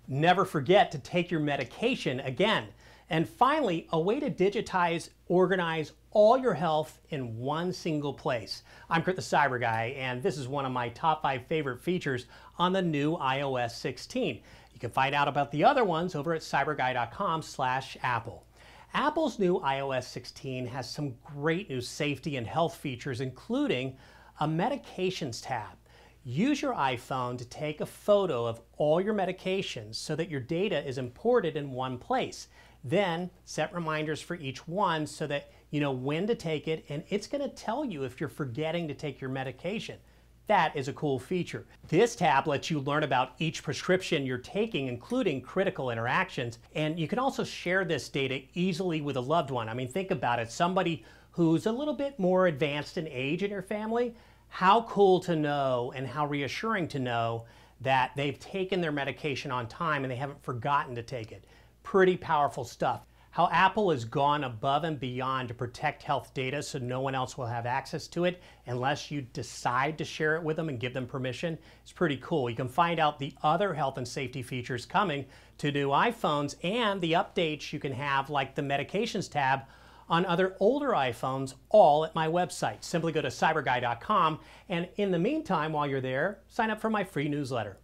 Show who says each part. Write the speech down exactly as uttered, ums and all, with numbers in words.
Speaker 1: Never forget to take your medication again. And finally, a way to digitize, organize all your health in one single place. I'm Kurt the Cyber Guy, and this is one of my top five favorite features on the new i O S sixteen. You can find out about the other ones over at cyberguy dot com slash apple. Apple's new i O S sixteen has some great new safety and health features, including a medications tab. Use your iPhone to take a photo of all your medications so that your data is imported in one place. Then set reminders for each one so that you know when to take it, and it's going to tell you if you're forgetting to take your medication. That is a cool feature. This tab lets you learn about each prescription you're taking, including critical interactions, and you can also share this data easily with a loved one. I mean, think about it. Somebody who's a little bit more advanced in age in your family, how cool to know and how reassuring to know that they've taken their medication on time and they haven't forgotten to take it. Pretty powerful stuff. How Apple has gone above and beyond to protect health data so no one else will have access to it unless you decide to share it with them and give them permission. It's pretty cool. You can find out the other health and safety features coming to new iPhones and the updates you can have, like the medications tab, on other older iPhones, all at my website. Simply go to cyberguy dot com, and in the meantime, while you're there, sign up for my free newsletter.